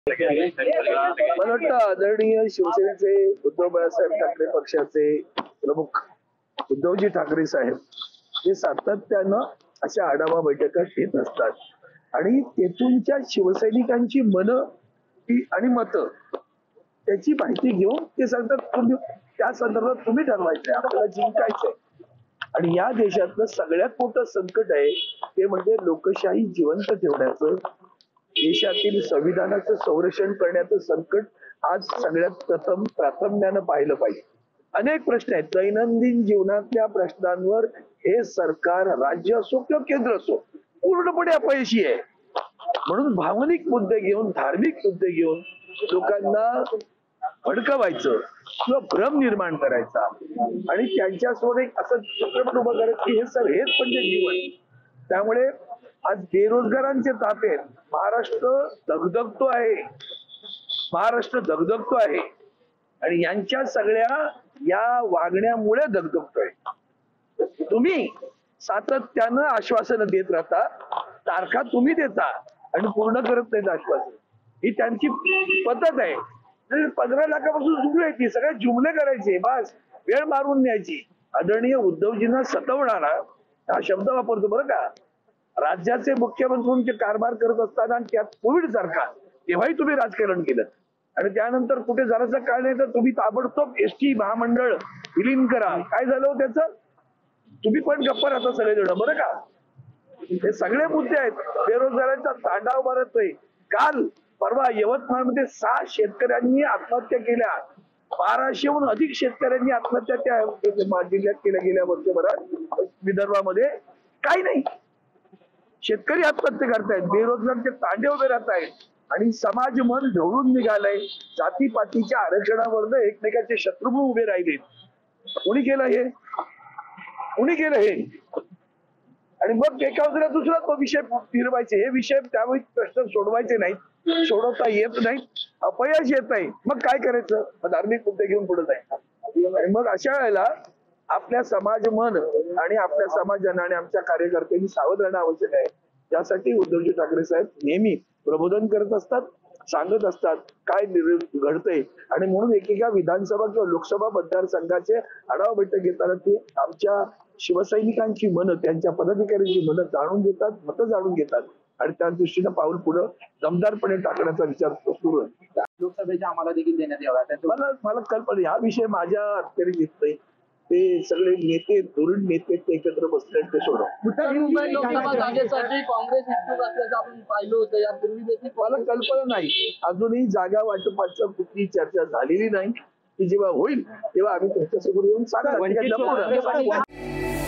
मला वाटतं आदरणीय शिवसेनेचे उद्धव बाळासाहेब ठाकरे पक्षाचे प्रमुख उद्धवजी ठाकरे साहेब हे सातत्यानं अशा आढावा बैठका घेत असतात आणि तेथूनच्या शिवसैनिकांची मनं आणि मतं त्याची माहिती घेऊन ते सांगतात तुम्ही त्या संदर्भात तुम्ही ठरवायचंय, आपल्याला जिंकायचंय. आणि या देशातलं सगळ्यात मोठं संकट आहे ते म्हणजे लोकशाही जिवंत ठेवण्याचं, देशातील संविधानाचं संरक्षण करण्याचं संकट आज सगळ्यात प्रथम प्राधान्यानं पाहिलं पाहिजे. अनेक प्रश्न आहेत दैनंदिन जीवनातल्या प्रश्नांवर हे सरकार राज्य असो किंवा केंद्र असो पूर्णपणे अपयशी आहे. म्हणून भावनिक मुद्दे घेऊन, धार्मिक मुद्दे घेऊन लोकांना भडकवायचं किंवा भ्रम निर्माण करायचा आणि त्यांच्यासमोर एक असं चित्रपट उभं करायचं की हेच म्हणजे जीवन. त्यामुळे आज बेरोजगारांचे ताप आहेत. महाराष्ट्र धगधगतो आहे, महाराष्ट्र धगधगतो आहे आणि यांच्या सगळ्या या वागण्यामुळे धगधगतोय. तुम्ही सातत्यानं आश्वासनं देत राहता, तारखा तुम्ही देता आणि पूर्ण करत नाहीत आश्वासन. ही त्यांची पद्धत आहे. 15 लाखापासून सुरू आहे ती, सगळे जुमले करायचे, बस वेळ मारून न्यायची. आदरणीय उद्धवजींना सतवणारा हा शब्द वापरतो बरं का. राज्याचे मुख्यमंत्र्यांचे कारभार करत असताना आणि त्यात कोविड सारखा तेव्हाही तुम्ही राजकारण केलं आणि त्यानंतर कुठे जरासा काळ नाही तर तुम्ही ताबडतोब एसटी महामंडळ विलीन करा. काय झालं त्याचं? तुम्ही पण गप्पा राहता सगळेजण बरं का. हे सगळे मुद्दे आहेत. बेरोजगारांचा तांडाव मारतोय. काल परवा यवतमाळमध्ये 6 शेतकऱ्यांनी आत्महत्या केल्या. 1200हून अधिक शेतकऱ्यांनी आत्महत्या त्या जिल्ह्यात केल्या गेल्या वर्षभरात. विदर्भामध्ये काही नाही, शेतकरी आत्महत्या करतायत, बेरोजगारचे तांडे उभे राहत आहेत आणि समाज मन ढवळून निघालंय. जातीपातीच्या आरक्षणावरनं एकमेकाचे शत्रुघ्न उभे राहिले. कोणी केलं हे? कोणी केलं हे? आणि मग एका दुसरा तो विषय फिरवायचे. हे विषय त्यावेळी प्रश्न सोडवायचे नाहीत, सोडवता येत नाहीत, अपयश येत नाही. मग काय करायचं? धार्मिक मुद्दे घेऊन पुढे जायचं. आणि मग अशा वेळेला आपल्या समाज मन आणि आपल्या समाजानं आणि आमच्या कार्यकर्त्यांनी सावध राहणं आवश्यक आहे. त्यासाठी उद्धवजी ठाकरे साहेब नेहमी प्रबोधन करत असतात, सांगत असतात काय घडतंय. आणि म्हणून एकेका विधानसभा किंवा लोकसभा मतदारसंघाचे आढावा बैठक घेताना ते आमच्या शिवसैनिकांची मनं, त्यांच्या पदाधिकाऱ्यांची मनं जाणून घेतात, मतं जाणून घेतात आणि त्या दृष्टीनं पाऊल पुढे दमदारपणे टाकण्याचा विचार सुरू आहे. लोकसभेच्या आम्हाला देखील देण्यात यावा. मला कल्पना हा विषय माझ्या अखेरीस येत नाही. ते सगळे नेते, धोरण नेते ते एकत्र बसले ते सोडव. लोकसभा जागेसाठी काँग्रेस इच्छुक असल्याचं आपण पाहिलं होतं यापूर्वी देखील. मला कल्पना नाही, अजूनही जागा वाटपाचं कुठली चर्चा झालेली नाही. की जेव्हा होईल तेव्हा आम्ही तुमच्यासमोर येऊन सांगा.